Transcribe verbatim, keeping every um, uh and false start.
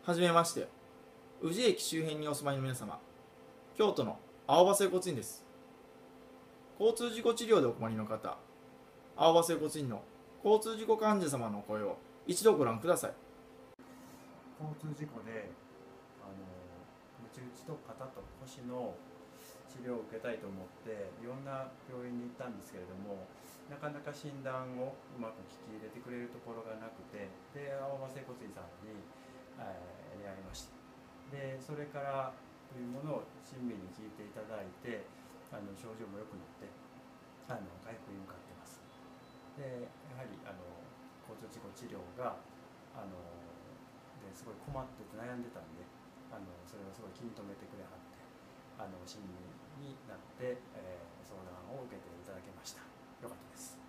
はじめまして。宇治駅周辺にお住まいの皆様、京都の青葉整骨院です。交通事故治療でお困りの方、青葉整骨院の交通事故患者様の声を一度ご覧ください。 交通事故であのムチ打ちと肩と腰の治療を受けたいと思っていろんな病院に行ったんですけれども、なかなか診断をうまく聞き入れてくれるところがなくて、で青葉整骨院さんに、えー、出会いました。でそれからというものを親身に聞いていただいて、あの症状も良くなってあの回復に向かってます。でやはりあの交通事故治療があのですごい困ってて悩んでたんで、あのそれをすごい気に留めてくれはって、あの親身になって、えー、相談を受けていただきました。よかったです。